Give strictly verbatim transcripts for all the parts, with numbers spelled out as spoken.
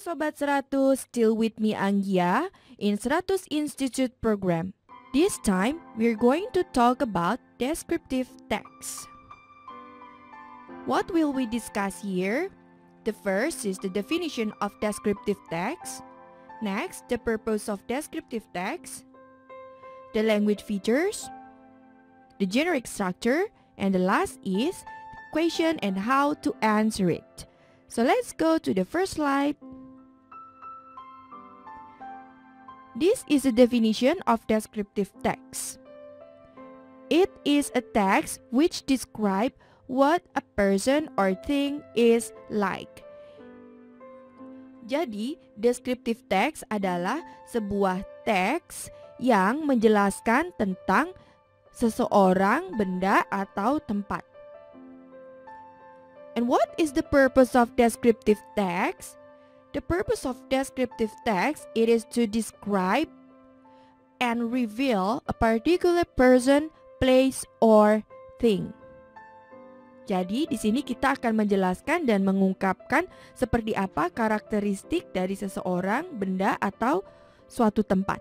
Sobat seratus, still with me Anggia in seratus Institute program. This time, we're going to talk about descriptive text. What will we discuss here? The first is the definition of descriptive text. Next, the purpose of descriptive text. The language features. The generic structure. And the last is the question and how to answer it. So let's go to the first slide. This is a definition of descriptive text. It is a text which describes what a person or thing is like. Jadi, descriptive text adalah sebuah teks yang menjelaskan tentang seseorang, benda, atau tempat. And what is the purpose of descriptive text? The purpose of descriptive text it is to describe and reveal a particular person, place, or thing. Jadi di sini kita akan menjelaskan dan mengungkapkan seperti apa karakteristik dari seseorang, benda, atau suatu tempat.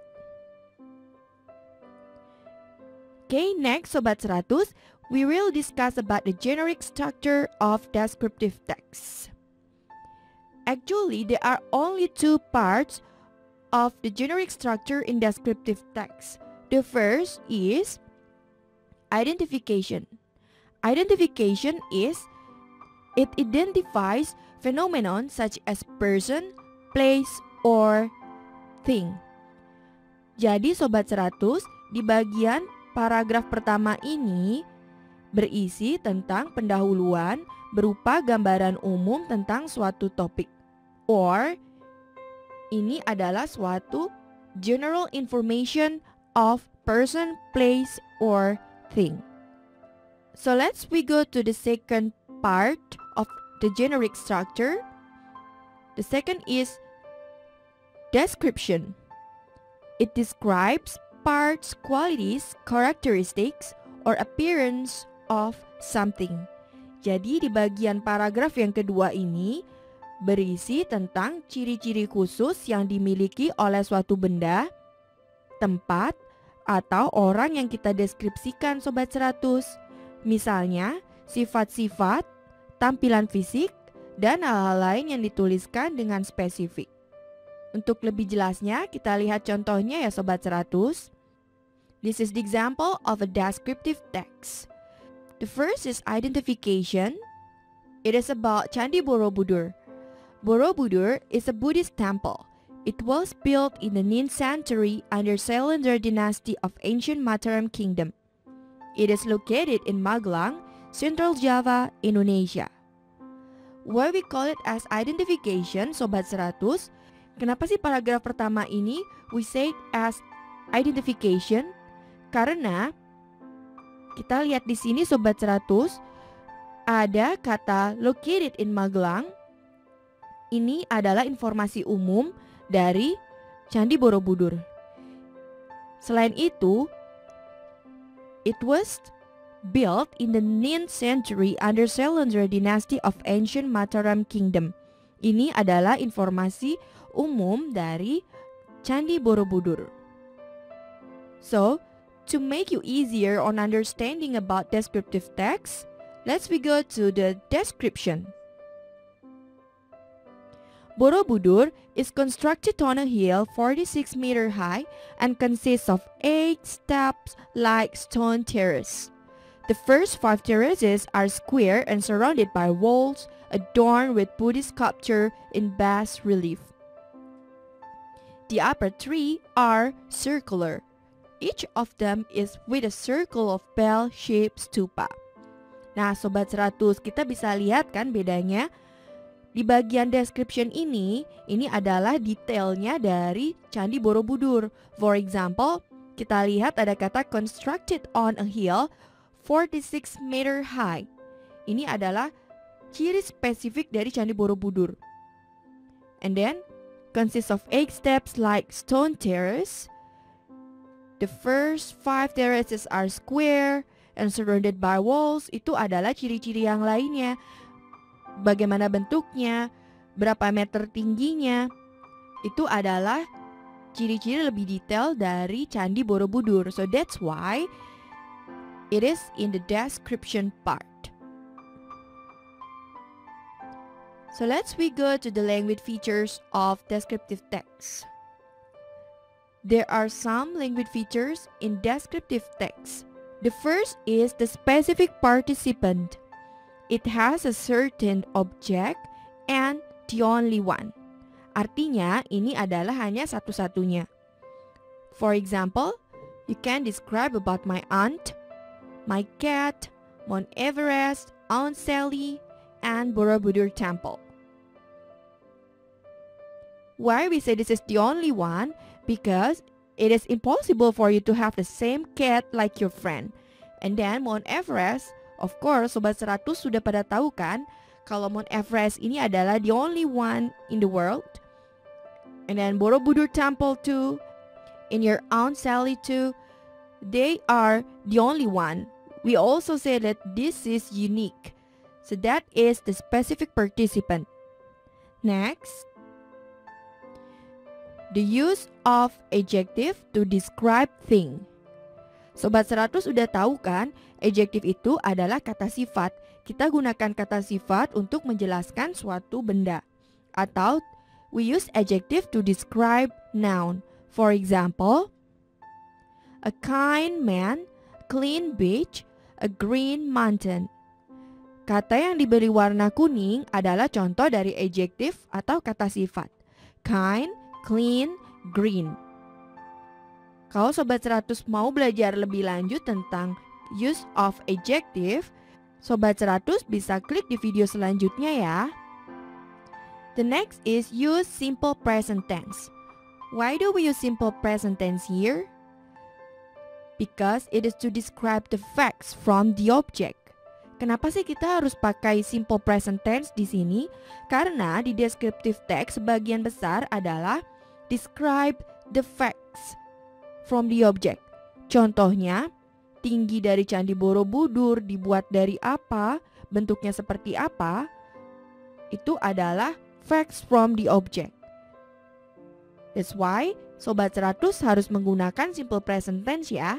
Okay, next Sobat seratus, we will discuss about the generic structure of descriptive text. Actually, there are only two parts of the generic structure in descriptive text. The first is identification. Identification is it identifies phenomenon such as person, place, or thing. Jadi Sobat seratus, di bagian paragraf pertama ini berisi tentang pendahuluan berupa gambaran umum tentang suatu topik. Or, ini adalah suatu general information of person, place, or thing. So let's we go to the second part of the generic structure. The second is description. It describes parts, qualities, characteristics, or appearance of something. Jadi di bagian paragraf yang kedua ini berisi tentang ciri-ciri khusus yang dimiliki oleh suatu benda, tempat, atau orang yang kita deskripsikan Sobat seratus. Misalnya, sifat-sifat, tampilan fisik, dan hal-hal lain yang dituliskan dengan spesifik. Untuk lebih jelasnya, kita lihat contohnya ya Sobat seratus. This is the example of a descriptive text. The first is identification. It is about Candi Borobudur. Borobudur is a Buddhist temple. It was built in the ninth century under Sailendra dynasty of ancient Mataram Kingdom. It is located in Magelang, Central Java, Indonesia. Why we call it as identification, Sobat seratus? Kenapa sih paragraf pertama ini we say it as identification? Karena kita lihat di sini Sobat seratus ada kata located in Magelang. Ini adalah informasi umum dari Candi Borobudur. Selain itu, it was built in the ninth century under Sailendra dynasty of ancient Mataram Kingdom. Ini adalah informasi umum dari Candi Borobudur. So, to make you easier on understanding about descriptive text, let's we go to the description. Borobudur is constructed on a hill forty-six meter high and consists of eight steps like stone terrace. The first five terraces are square and surrounded by walls adorned with Buddhist sculpture in bas relief. The upper three are circular. Each of them is with a circle of bell-shaped stupa. Nah, Sobat seratus, kita bisa lihat kan bedanya? Di bagian description ini, ini adalah detailnya dari Candi Borobudur. For example, kita lihat ada kata constructed on a hill forty-six meter high. Ini adalah ciri spesifik dari Candi Borobudur. And then, consists of eight steps like stone terrace. The first five terraces are square and surrounded by walls. Itu adalah ciri-ciri yang lainnya. Bagaimana bentuknya, berapa meter tingginya. Itu adalah ciri-ciri lebih detail dari Candi Borobudur. So that's why it is in the description part. So let's we go to the language features of descriptive text. There are some language features in descriptive text. The first is the specific participant. It has a certain object and the only one. Artinya ini adalah hanya satu-satunya. For example, you can describe about my aunt, my cat, Mount Everest, Aunt Sally, and Borobudur Temple. Why we say this is the only one? Because it is impossible for you to have the same cat like your friend. And then Mount Everest, of course, Sobat seratus sudah pada tahu kan kalau Mount Everest ini adalah the only one in the world. And then Borobudur Temple too, and your Aunt Sally too, they are the only one. We also say that this is unique. So that is the specific participant. Next, the use of adjective to describe thing. Sobat seratus udah tahu kan, adjective itu adalah kata sifat. Kita gunakan kata sifat untuk menjelaskan suatu benda. Atau we use adjective to describe noun. For example, a kind man, clean beach, a green mountain. Kata yang diberi warna kuning adalah contoh dari adjective atau kata sifat. Kind, clean, green. Kalau Sobat seratus mau belajar lebih lanjut tentang use of adjective, Sobat seratus bisa klik di video selanjutnya ya. The next is use simple present tense. Why do we use simple present tense here? Because it is to describe the facts from the object. Kenapa sih kita harus pakai simple present tense di sini? Karena di descriptive text sebagian besar adalah describe the facts from the object. Contohnya, tinggi dari Candi Borobudur dibuat dari apa, bentuknya seperti apa, itu adalah facts from the object. That's why Sobat seratus harus menggunakan simple present tense ya.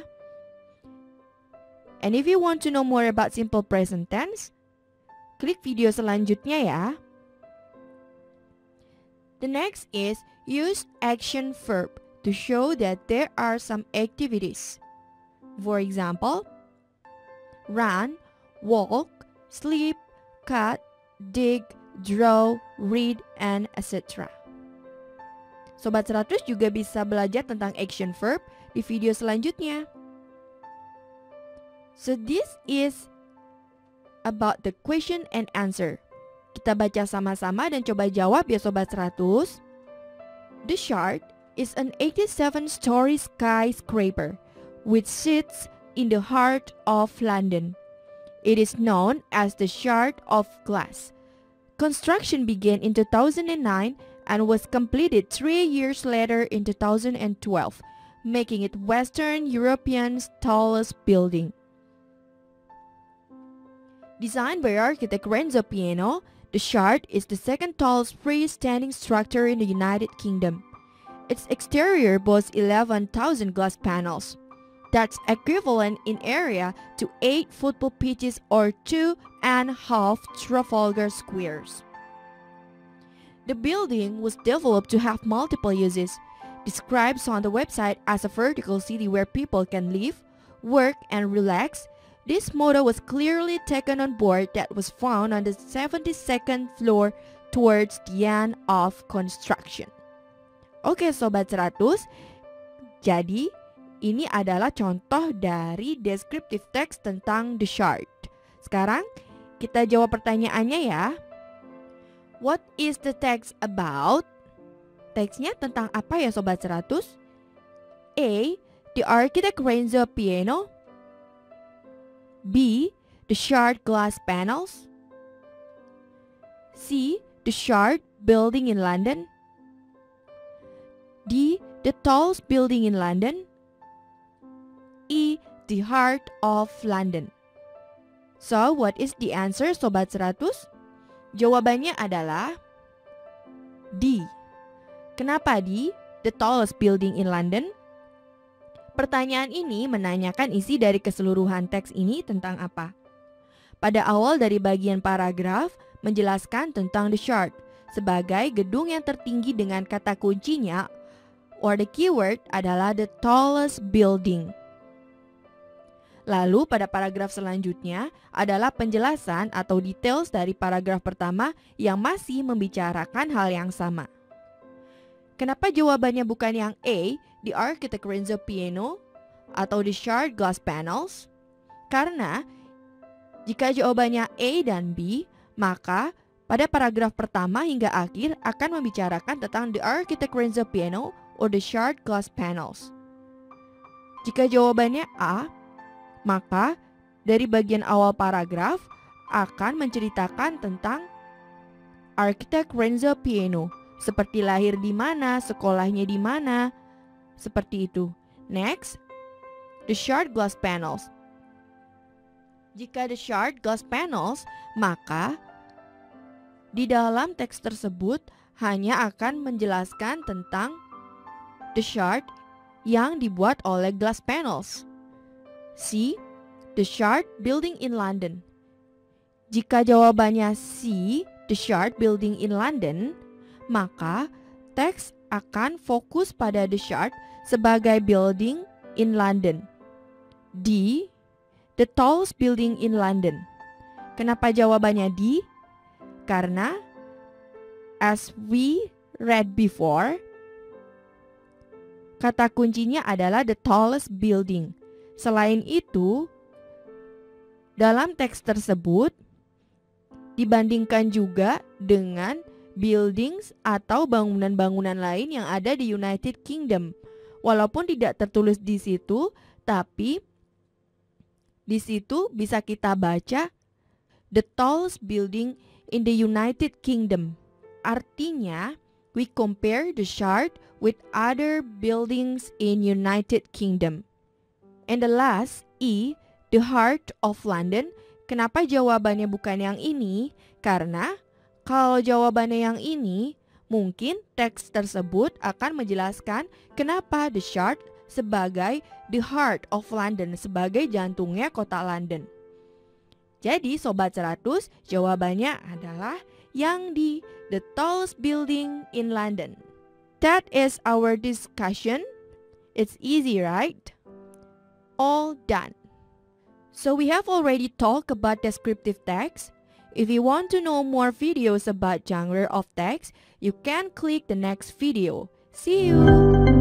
And if you want to know more about simple present tense, klik video selanjutnya ya. The next is use action verb to show that there are some activities. For example, run, walk, sleep, cut, dig, draw, read, and et cetera. Sobat seratus juga bisa belajar tentang action verb di video selanjutnya. So this is about the question and answer. Kita baca sama-sama dan coba jawab ya Sobat seratus. The Shard is an eighty-seven story skyscraper which sits in the heart of London. It is known as the Shard of Glass. Construction began in two thousand nine and was completed three years later in two thousand twelve, making it Western Europe's tallest building. Designed by architect Renzo Piano, the Shard is the second tallest freestanding structure in the United Kingdom. Its exterior boasts eleven thousand glass panels. That's equivalent in area to eight football pitches or two and a half Trafalgar Squares. The building was developed to have multiple uses, described on the website as a vertical city where people can live, work, and relax. This motto was clearly taken on board that was found on the seventy-second floor towards the end of construction. Oke Sobat seratus, jadi ini adalah contoh dari descriptive text tentang The Shard. Sekarang kita jawab pertanyaannya ya. What is the text about? Teksnya tentang apa ya Sobat seratus? A. The architect Renzo Piano. B. The Shard glass panels. C. The Shard building in London. D. The tallest building in London. E. The heart of London. So, what is the answer Sobat seratus? Jawabannya adalah D. Kenapa D? The tallest building in London? Pertanyaan ini menanyakan isi dari keseluruhan teks ini tentang apa. Pada awal dari bagian paragraf menjelaskan tentang The Shard sebagai gedung yang tertinggi dengan kata kuncinya or the keyword adalah the tallest building. Lalu pada paragraf selanjutnya adalah penjelasan atau details dari paragraf pertama yang masih membicarakan hal yang sama. Kenapa jawabannya bukan yang A, the architect Renzo Piano, atau the Shard glass panels? Karena jika jawabannya A dan B, maka pada paragraf pertama hingga akhir akan membicarakan tentang the architect Renzo Piano or the Shard glass panels. Jika jawabannya A, maka dari bagian awal paragraf akan menceritakan tentang architect Renzo Piano, seperti lahir di mana, sekolahnya di mana, seperti itu. Next, the Shard glass panels. Jika the Shard glass panels, maka di dalam teks tersebut hanya akan menjelaskan tentang the Shard yang dibuat oleh glass panels. C. The Shard building in London. Jika jawabannya C, the Shard building in London, maka teks akan fokus pada the Shard sebagai building in London. D. The tallest building in London. Kenapa jawabannya D? Karena as we read before, kata kuncinya adalah the tallest building. Selain itu, dalam teks tersebut dibandingkan juga dengan buildings atau bangunan-bangunan lain yang ada di United Kingdom. Walaupun tidak tertulis di situ, tapi di situ bisa kita baca the tallest building in the United Kingdom. Artinya, we compare the Shard with other buildings in United Kingdom. And the last, E, the heart of London. Kenapa jawabannya bukan yang ini? Karena kalau jawabannya yang ini, mungkin teks tersebut akan menjelaskan kenapa the Shard sebagai the heart of London, sebagai jantungnya kota London. Jadi Sobat seratus, jawabannya adalah yang di the tallest building in London. That is our discussion. It's easy, right? All done. So we have already talked about descriptive text. If you want to know more videos about genre of text, you can click the next video. See you!